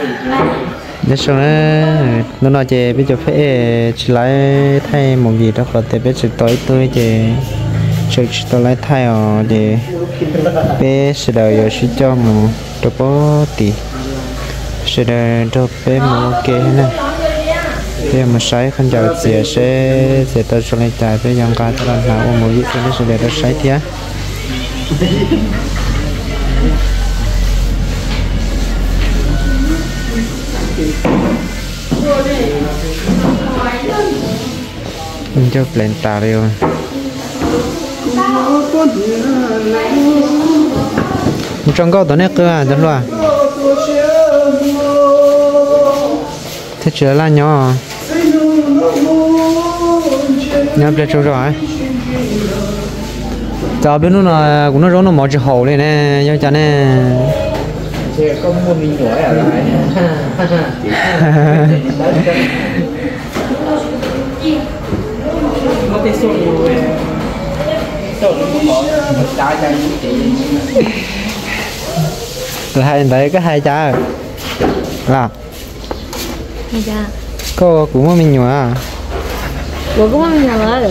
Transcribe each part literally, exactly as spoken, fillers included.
để xong nó nói chị bây giờ phải chỉ lấy thay một gì đó có thể biết sự tối tôi chị sự tôi lấy thay ở để bé sẽ đợi rồi sẽ cho một đồ bó tì sẽ đợi cho bé một cái này bây giờ một sấy không chào chị sẽ sẽ tôi cho lấy trái với dòng cá cho là nào một vị trí sẽ để tôi sấy thế mình cho lên tàu đi rồi trong câu tao nét cơ à chẳng loa thế chưa là nhỏ nhập để chỗ rồi cho bên nó là cũng nó rốn nó mỏ chữ hậu này nè cho cha nè có muốn mình nói à lại nó cái số rồi số nó có trái trái chị là hai đấy có hai trái là hai trái có cũng mà mình nhỏ à của cũng mình nhỏ rồi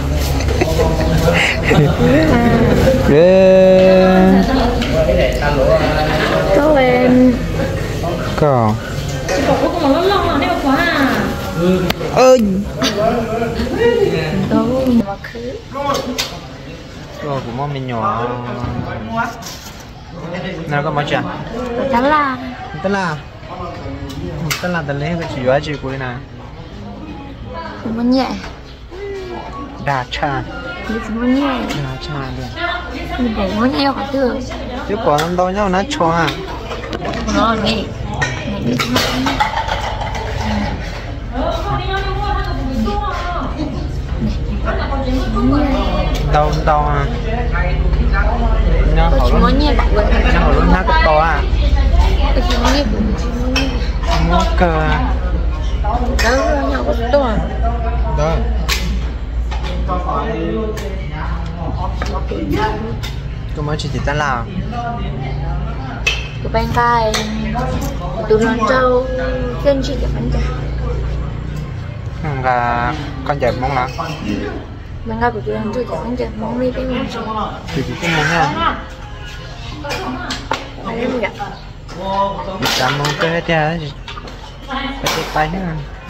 có em có có cũng mà lon lon này quá à ơi có mà cứ có cũng mà mình nhỏ nào có mấy chả đó là tên là tên là tên lấy cái chữ gì của này cũng muốn nhẹ đà cha cũng muốn nhẹ đà cha được mình để muốn nhẹ cả thường chứ còn năm đâu nhau nó cho à nó nè đâu đâu à nó tôi chỉ muốn nhẹ bảo vệ nó hồi luôn nó có to à tôi chỉ muốn nhẹ mua cờ đó nhỏ có to đó có mấy chị ta làm của bên cai tụi nó trâu chân chị để bánh chả là con chợ mong lắm bên cai của tụi nó trâu chả bánh chả mong đi cái mong gì thì chỉ có mong nha anh em gặp chạm mong cái thế gì phải cái tay nữa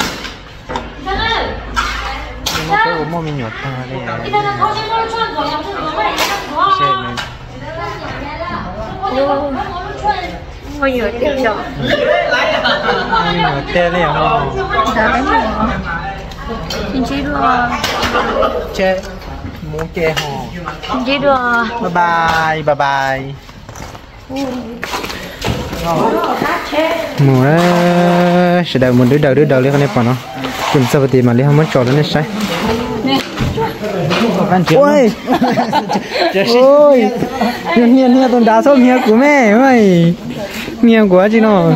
nhưng mà cái của mua mình nhột ta đây à ngồi nhựa tiêu rồi mình nhột tê liền không đã bánh mò xin chị đùa chơi muốn chơi hò xin chị đùa bye bye bye bye mùa đó sẽ đợi một đứa đầu đứa đầu lấy con này bỏ nó cùng sao thì mà lấy không mất trò nó này sai ôi ôi hiền hiền hiền tôi đá số hiền của mẹ mày hiền quá chứ nó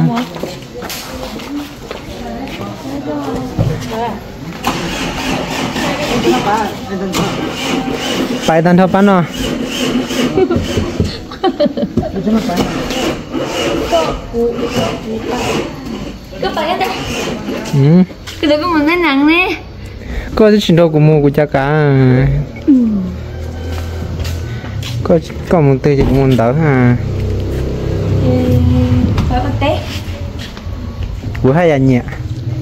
bài tan thấp nó cứ phải đây ừ cái đấy cũng muốn nặng nè có cái trình độ của mua của cha cả có có một từ chỉ muốn đỡ ha phải bắt té của hai anh nhẹ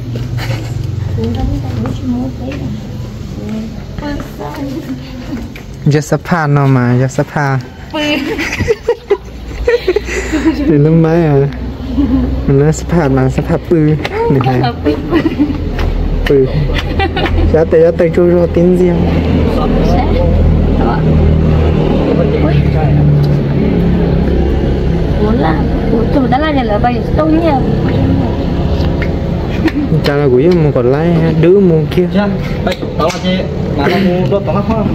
จะสภาพนอมาจะสภาพหรือน้ำไม้อ่ะมันน่าสภาพมาสภาพปืนนี่ไงปืนจะแต่จะแต่จูโรตินเสียง muốn là chúng ta là nhà là bây tôi nha cha là của một còn lại đứa mua kia bây đó là gì mà nó mua đốt tao không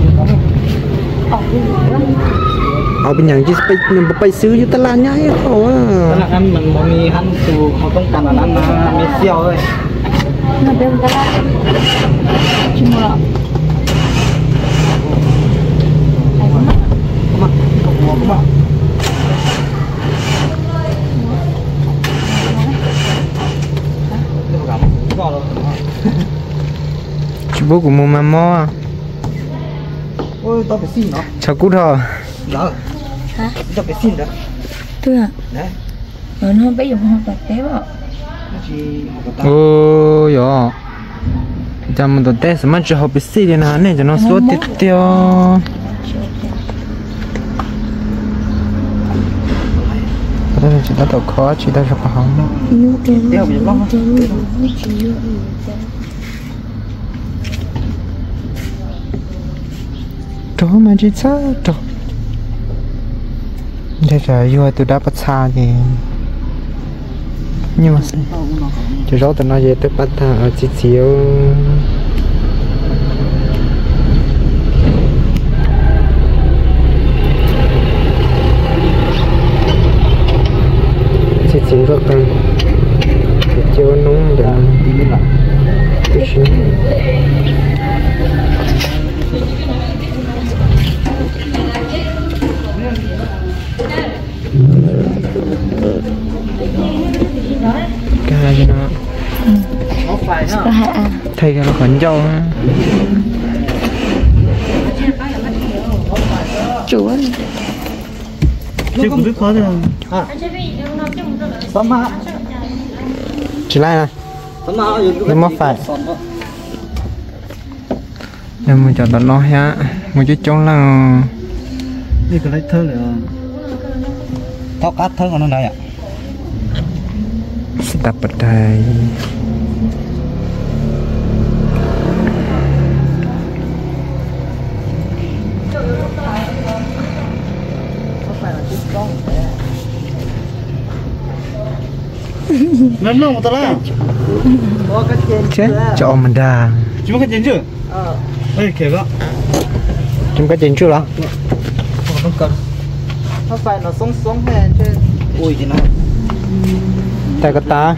เอาเป็นอย่างที่ไปไปซื้ออยู่ตลาดใหญ่เขาอ่ะตลาดนั้นมันมีหันสูเขาต้องการอันนั้นนะมีเซี่ยวเลย nó bên ta chỉ mua mà mà chỉ bố của mua mà mò ôi tao phải xin nó chào cút thôi đó hả tao phải xin đó thưa à đấy rồi nó bây giờ không tập tế vào chỉ một cái tao ô yo cho mình tổ test mà chỉ học biết gì đi nào này cho nó số tiếp theo đây là chỉ ta tổ khó chỉ ta rất khó đeo bị lắm đó mà chỉ sao đó đây là yêu tôi đã bắt xa thì nhưng mà chỉ rõ tụi nó về tới bắt thằng ở chỉ xíu chỉ xíu rất tăng chỉ chiều nóng để đi lại cái gì cái gì nó thấy cái nó còn dâu á chủ chứ cũng biết khó rồi à sớm mà chỉ lại này sớm mà nó mất phải nhưng mà cho tao nói ha một chút trống là đi cái lấy thơ rồi tao cắt thơ của nó đây ạ tập ở đây nó nó một tao là chết cho mình đà chúng có tiền chưa ờ đây kể đó chúng có tiền chưa đó không cần nó phải nó sống sống hay chứ ui thì nó tay cái ta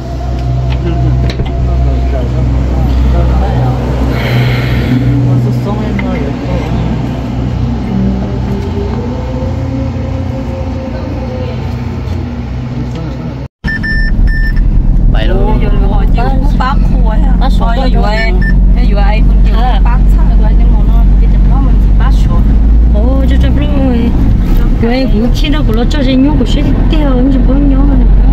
bảy luôn bác khối à bác số tôiอยู่ไอ้อยู่ไอ้คนเดียวบางช่างด้วยในหมู่นั้นที่จะเพราะมันสิบาsố ồ cho cho rồi cái cú chi đó của nó cho chị nhung của chị tiêu anh chỉ bốn nhung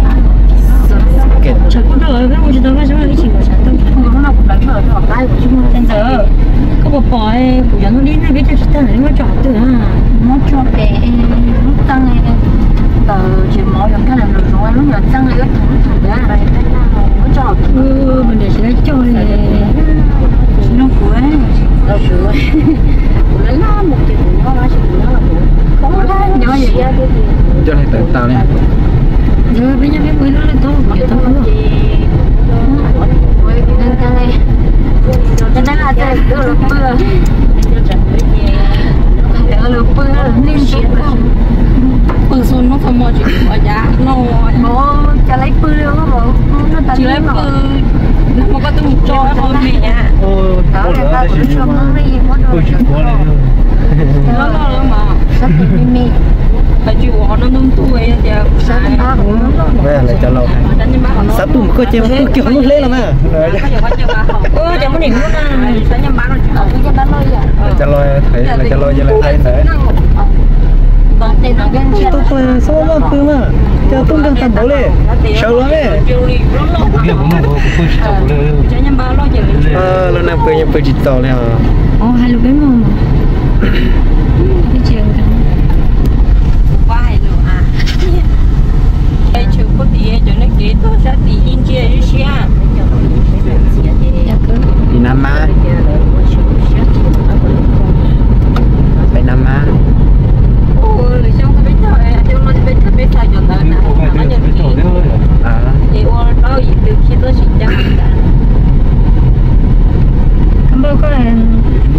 chẳng có đời cái một đó cái chỉ có sản phẩm nó là cũng đánh ở trong tay của chúng ta bây giờ có một bò của nó đi nó biết cho chúng ta là nó chọn từ ha nó cho cái lúc tăng này tờ chỉ mỗi lần cái là được rồi lúc giờ tăng lại cái thằng thằng đó này nó cho ừ mình để sẽ cho nó cuối nó sửa nó là một chuyện nó nói chuyện nó là không có nhỏ gì ra cái gì cho này tự tạo này giờ bây giờ cái bữa nó lên thôi kiểu thôi nên cái này cái đó là cái đó là bữa đó là bữa liên chuyện bữa sau nó không mua chuyện ở nhà nó bố cho lấy bữa luôn á bố nó chỉ lấy bữa nó mà có tôi cho thôi mẹ ôi đó là ta cũng cho nó đi mất rồi nó lo lắm mà sắp bị mimi bà chịu họ nó đúng tuổi thì sắp bị ba cũng bây giờ lại cho lâu sắp tụm cơ chế cứ kiểu nó lên là mà ừ chẳng có điểm luôn à sao nhầm bán rồi ở cái chân bán lôi à cho lâu thấy là cho lâu cho lại thấy nữa còn tiền nó bên kia tôi phải sao mà cứ mà cho tôi đang tầm bố lên sâu lắm ấy kia cũng một cũng phải chỉ tàu lên cho nhầm bán lo giờ ờ lần nào phải phải chỉ tàu lên à ồ hai lục bánh mồm cái trường cái qua hai lục à cái trường có tí cho nó kỹ tôi sẽ tí in chia chứ xia đi Nam Á phải Nam Á ồ lấy xong cái bánh thôi em nó bánh thôi bánh thôi cho nó nè nó nhận gì à thì ô đâu gì từ khi tôi sinh ra cảm ơn các bạn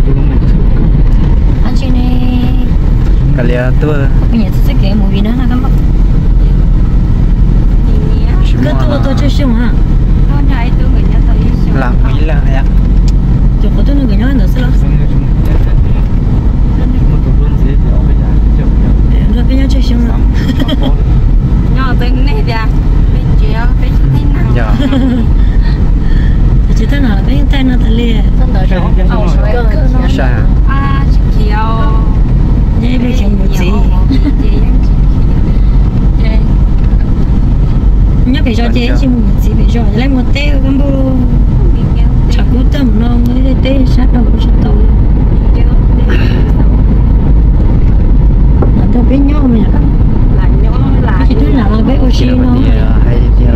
anh chị này cái lia tôi bây giờ tôi sẽ kể một gì đó là cảm ơn cái tôi tôi chơi xong hả nó nhảy tôi người nhà tôi làm gì là vậy chụp có tôi người nhớ nữa sẽ lắm rồi bây giờ chơi xong rồi nhỏ tôi này kìa bên kia bên thấy nặng giờ chị thế nào bên tay nó ta liền Tân đời rồi ảo cơ Sao? à chiều vậy bây giờ một gì nhớ phải cho chế chứ một gì phải cho lấy một tê cái bô chả cố tâm nó mới tê sát đầu của sát đầu nó biết nhau mà là nhỏ là chỉ thứ nào là biết oxy nó hay theo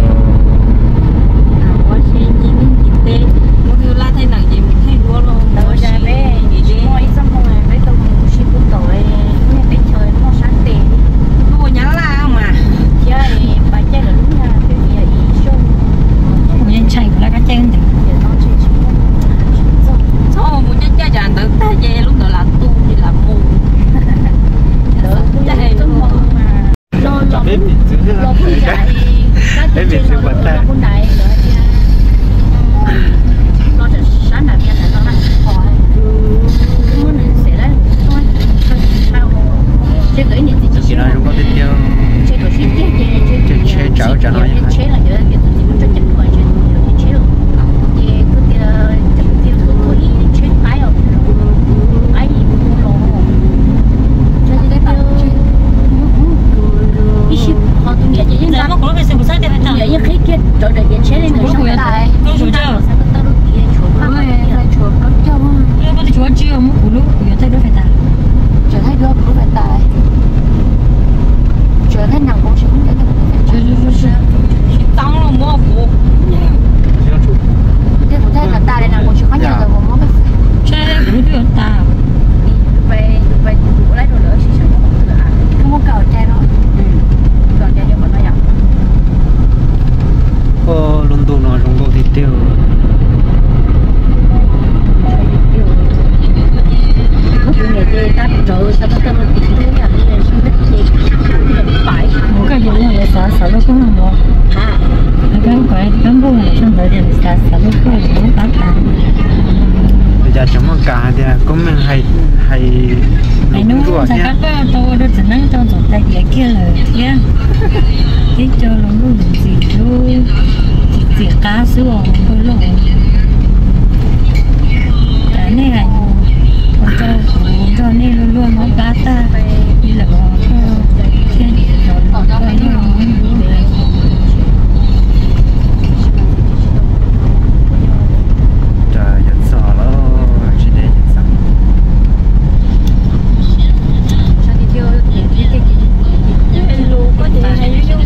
oxy gì mình chỉ tê một điều là thay nặng gì mình thay đua luôn đâu ra bé gì mọi xong không này bé tôi cũng oxy cũng tội nên bé chơi nó sáng tê đua nhắn la mà chơi bà chơi là đúng là cái gì ý show nhân chạy của lá cá chân thì sao muốn chơi chơi chẳng tự ta về lúc đó là tu thì là mù chơi luôn mà lo lo Bếp bị giữ thế lo nào? cũng chạy các Bếp bị giữ bật tay. lo cũng chạy loจะsáng nào kia là nó hỏi cứ muốn sẽ đấy thôi sao chơi cái này thì chỉ nói không có tin theo chơi đồ shit chơi chơi chơi chơi chảo chả nói chơi là chơi cái tụi mình cho chặt khỏi chơi chơi chơi luôn thì cứ tiền chặt tiền cứ cứ ý chơi ai ở ai gì cũng lo chơi cái đó ý shit họ tụi mình chơi giờ nó có cái sự bất xác thì phải tụi mình khi kia chỗ để chơi chơi lên người sống tại con chủ chưa Hãy nó có thể chúa chưa muốn của lúc của thấy nó phải ta trở thành đứa cũng phải tài trở thành nào cũng sẽ không thể tăng luôn mua của thế cũng thấy là ta đây nào cũng sẽ có nhà rồi mà mất chơi cũng được ta về về đủ lấy đồ nữa chỉ sợ không có cầu tre đó cầu tre cho mình nó dọc ô luôn tụ nó không có tin theo người chơi ta rồi sao nó tâm nó tính thế là như là không biết gì phải một cái gì là sợ sợ nó cũng không mua à cái cái cái bông này trong đời thì sợ sợ nó cũng không bán ta bây giờ chúng mình cả thì cũng mình hay hay ai nói rùa sao nha các tôi nó chỉ năng trong trong tay vậy kia là kia cái cho nó luôn gì luôn chỉ cá sấu thôi luôn cái này là con cho con cho nên luôn luôn nó cá ta như là có trên rồi cái nó trời giật sò nó chỉ để giật sò sao thì chưa những cái cái cái lô có thể hay dùng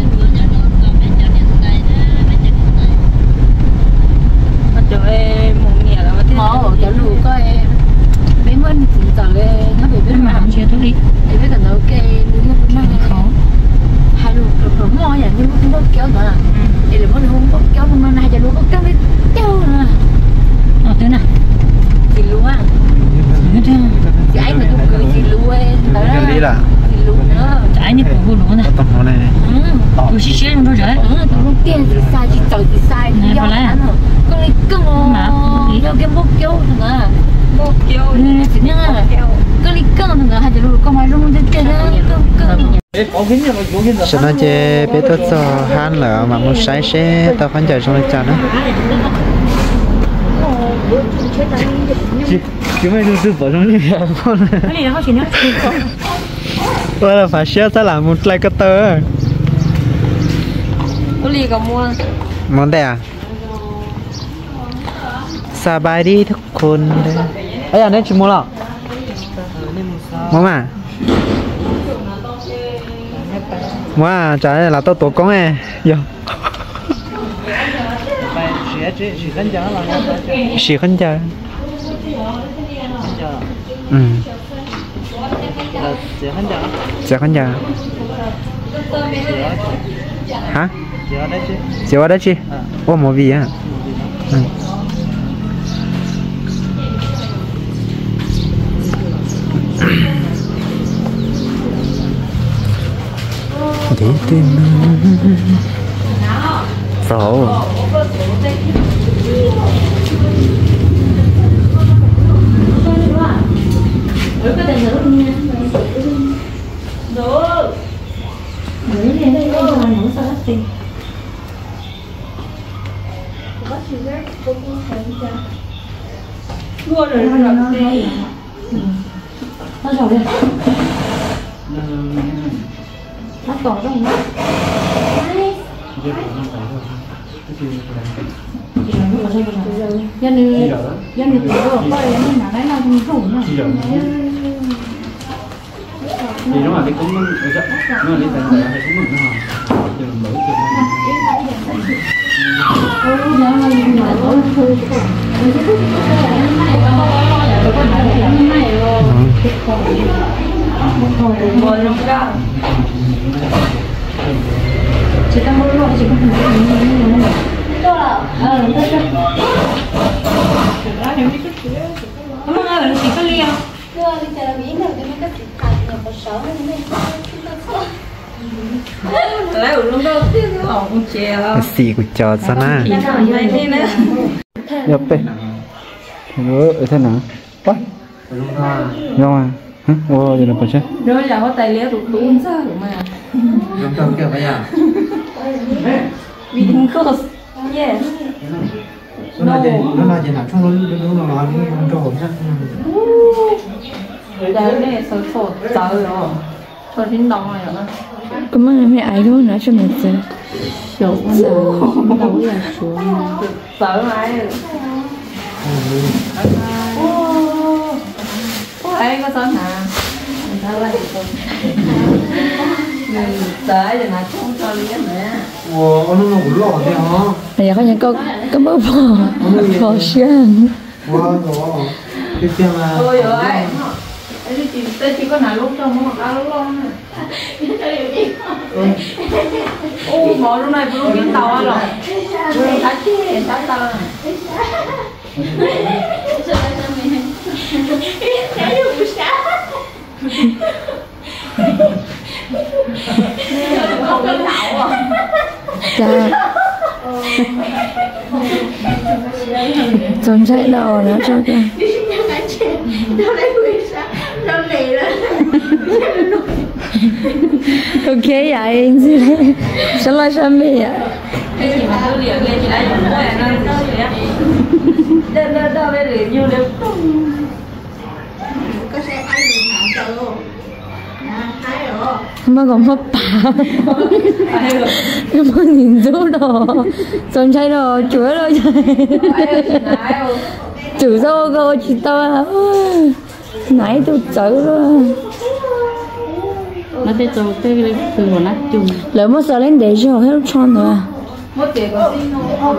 mà trời một nhà là mở ở cái lô có em mấy mươi thì giờ nó bị biết mà mà không chưa tôi đi thì biết là nó ok nó cũng mang khó hai lô rồi ngon vậy nhưng không có kéo nữa thì là nó không có kéo nó này cho nó có kéo đi kéo nữa ở thế nào thì luôn á như thế thì anh mà tôi cười thì luôn đó cái lý là thì luôn nữa trái như của luôn này có tầm hồ này ừ tôi xí xí nó rồi ừ tôi không tiền thì sai thì tội thì sai thì do anh rồi con đi cưng mà do cái bốc kéo nữa bốc kéo thì nhá con đi cưng nữa hay là luôn con mai luôn đến chơi đó cưng sau đó chơi bé tốt cho han lỡ mà một sai sẽ tao phán trả trong lịch trả nữa Chứ mày đừng tự bỏ trong như vậy con. cái này nó không chỉ nó tôi là phải share ta làm một like cutter có lì cả mua món đây à สบายดีทุกคนเอ้ยอันนี้ชิมหมดแล้วมามาว่าจะlà tôi tổ công ấy yo Chỉ khăn giá là chỉ khăn giá ừ chỉ khăn giá chỉ khăn giá hả chỉ ở đây chứ chỉ ở đây chứ ô một vị à ừ. Để tìm phổ có Mua rồi nó rồi đây. Nó rồi đây. Nó còn đâu nữa. Dân đi, dân đi từ đâu coi nó nào đấy là không không nữa. Thì nó là cái cúng nó nó là cái tận là cái cúng mình nó hả? Đừng mở cái chỉ ta mua luôn chỉ có một ờ không ăn là chỉ có ly không? Lấy uống đâu? Không chè đâu. Xì của trò sao na. nhập về rồi ở thế nào quá ngon à hả ô vậy là phải chứ Rồi là có tài liệu tụt tụt sao mà. chúng ta kiểu bây giờ Vì course. Yes. nó là gì nó là gì nào trong nó nó nó nói cái trong trò chắc Đây này số số sáu rồi. Cho đến đong rồi đó. Cảm ơn mẹ ấy luôn nói cho mình xem. Số nào đâu là số sáu này. Ai có số nào? Sao lại số? Người tới rồi mà không cho liếc nữa. ồ nó nó cũng lỏ thế hả Bây giờ có những câu có bớt bò bò xuyên. wow rồi cái tiếng là Ôi ơi. Tôi chỉ tôi chỉ có nào lúc trong một áo lúc luôn. Ô mỏ lúc này vừa biến tàu rồi. Vừa thắt chết thắt tàu. Không có đậu à. Dạ. Trông chạy đầu nó cho kìa. Ok vậy gì đấy. Sao lại sao mày vậy? Cái gì mà tư liệu nghe chị đã dùng mỗi lần nó gì á. Đơ đơ đơ về để nhiều đều. Có xe ai được nào chờ luôn. Mà còn mất bà. Mà nhìn chú đồ. Trông chạy đồ chuối rồi chạy. Chủ dâu cô chị tao à. Nãy tôi chữ rồi. Nó sẽ cho cái từ của nó chung. Lỡ mà sợ lên để cho hết tròn rồi à. Một tiền có gì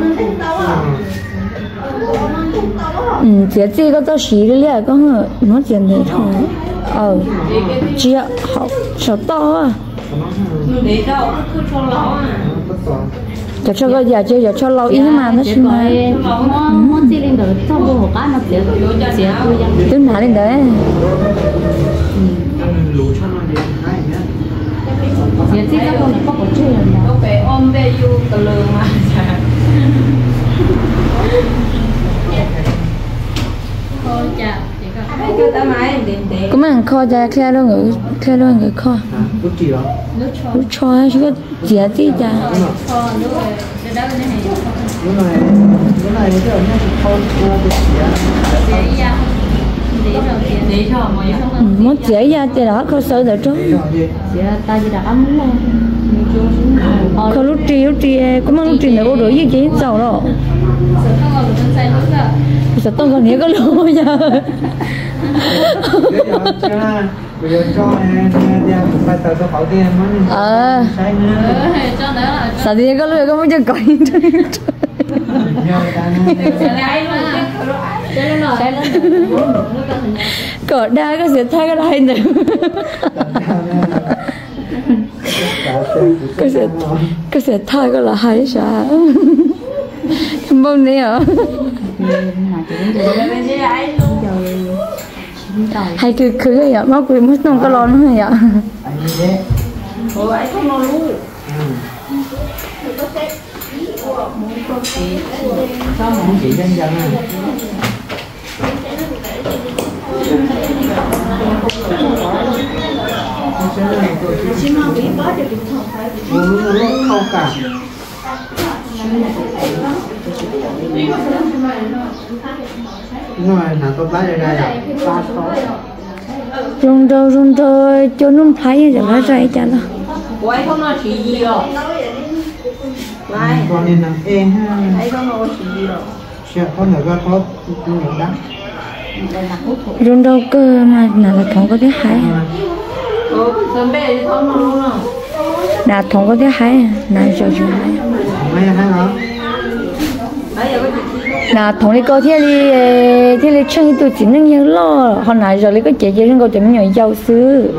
Ừ, chị chị có tao xí cái liệt có hả? Nó tiền để thôi. Ờ. Chị ạ, học sợ to à. để đâu cứ cho lỗ à. Cho cho cái giờ chơi giờ cho lâu ý mà nó xin mà. Nó chỉ lên được trong bộ hộp cá nó sẽ sẽ tôi dân. Tôi nã lên đấy. Sẽ chỉ các con có có chơi rồi. Có phải ôm về yêu từ lường mà. Thôi chào. Có mấy thằng kho ra khe luôn người khe luôn người kho. lúc gì đó Lúc cho hay chứ có dễ tí ra. lúc này lúc này cái ở nhà thì không để cho mọi người Ừ, mất dễ ra thì đó kho sợ đợi trốn. ta chỉ đặt ấm luôn. Kho lúc tri lúc tri có mấy lúc tri nữa có rửa gì chứ giàu đâu. Sợ tôi còn nhớ có lỗ nha. bây giờ cho em đem bài tờ cho khỏi tiền mà Ờ. Sao thì có lỗ có mấy chân cõi. Cỏ đa có sẽ thay cái này nữa. Có sẽ có sẽ thay cái là hay sao? Không bao nhiêu hả? Hay cứ cứ vậy mà cứ mất nông cái lon nữa vậy. Ủa ấy không nó luôn. sao mà không chỉ dân dân à không cả Rồi, nào tôi lấy ra đây. rung đâu rung đâu cho nó thấy rồi nó ra chả đó quay không nói chuyện gì rồi lại Con nên làm e ha. thấy không nói chuyện gì rồi Chưa có người có có nhiều đó. rung đâu cơ mà nào là thằng có thứ hai ừ sớm bé thì không nói luôn không nào thằng có thứ hai nào cho chú hai Mấy hai hả? bây giờ có chuyện nào thằng đi coi thế đi thế đi chơi tôi chỉ nên nhớ lo hồi nãy giờ đi có chị chơi con tìm nhỏ giàu xứ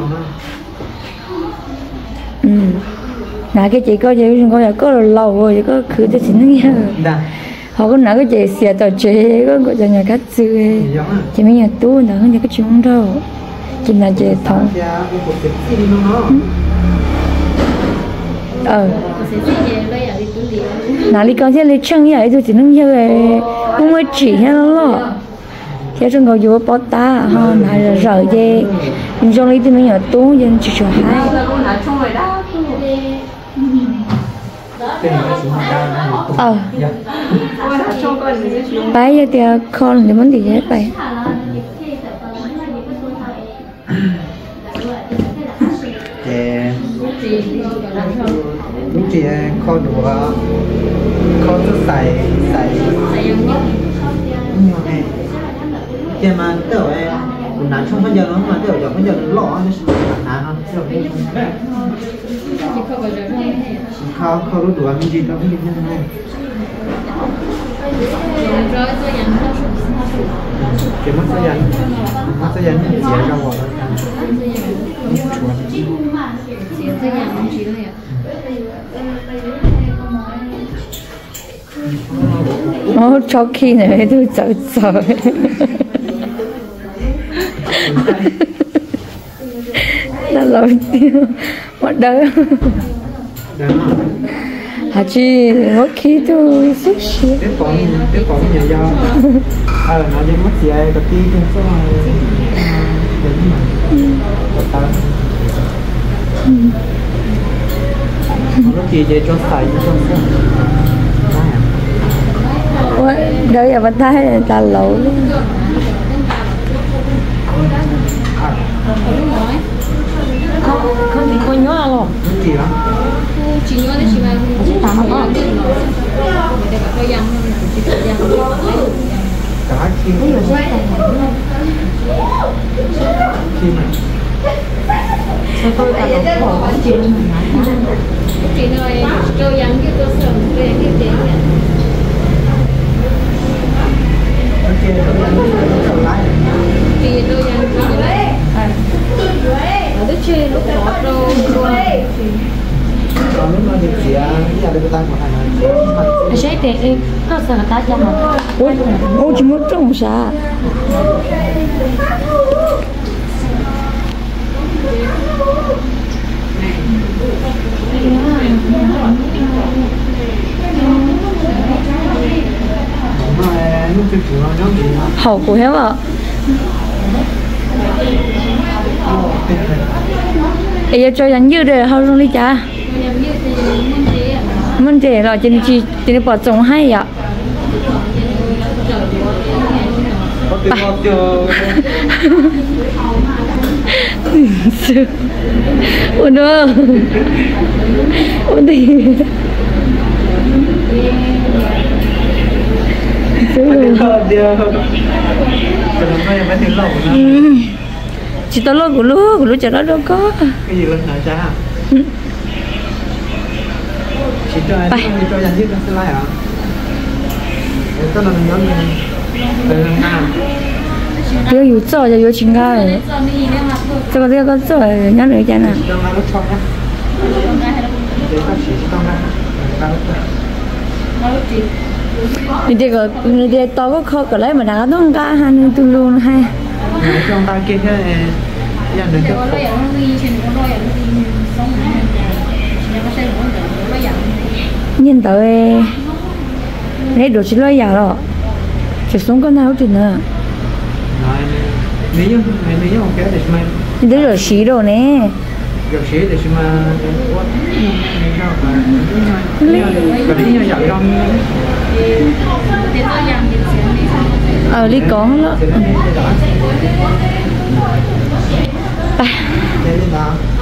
ừ nào cái chị coi chị con là có lâu rồi có khử tôi chỉ nên nhớ Đã. họ có nói cái chị xìa tàu chế có gọi cho nhà khách sư chị mới nhà tu nào không nhà cái chuyện đâu chị là chị thằng ờ nào đi con sẽ lấy chân vậy tôi chỉ能như vậy không có chỉ hay lo thế trong ngồi vô bỏ ta ha này là rời về nhưng trong lấy thì mình nhà tu dân chỉ cho hai ờ bây giờ thì con thì muốn gì hết vậy lúc chị kho đủ kho cho xài xài nhiều này thì mà tớ em nãy trong bây giờ nó mà tớ giờ bây giờ nó lọ nó sẽ nản không kho kho đủ ăn gì đó cái gì này cái mắt sẽ dần mắt sẽ dần chỉ ra vào Ô, cho khi này tôi sợ sợ là lâu tiêu một đời hả chị mỗi khi tôi xuất hiện tiếp còn tiếp còn nhà do ờ nó đi mất gì ai có tí trên số đến mà nó chỉ để cho xài cho ôi đời giờ vẫn thấy ta lâu không không bị coi nhớ rồi gì đó chỉ nhớ đấy chỉ mà tạm có để có dòng chỉ có dòng cả khi khi mà sao tôi cả một khổ chuyện chỉ nói cho dòng cái cơ sở về cái tiền ok rồi lái thì đôi dòng chỉ đấy ở đất trên lúc đó đâu còn lúc nó thì chỉ giờ được tăng một hai sẽ để cơ sở ta cho mà ôi ôi chỉ muốn trồng sao hậu của hết ạ bây giờ cho dành như đây hậu trong đi cha mình để rồi trên chị trên bỏ trồng hay ạ ủa nữa ủa đi chỉ tao lo của lúa của lúa chả nó đâu có cái gì lên hả cha chỉ cho anh cho dành nhất nó lại hả cái là mình nói mình nào cái有做就有情感这个这个做人家人家呢 你这个你这刀个靠过来嘛，那个东家还能都弄还。 trong tay kia cái nhà được cái nhìn tới lấy đồ chỉ lấy giả rồi, chỉ xuống con nào chuyện nữa. nếu như nếu như một cái để mà 你得热洗了呢。 有些的是嘛，我你看嘛，个里有小样。 ở lý có đó. Ba.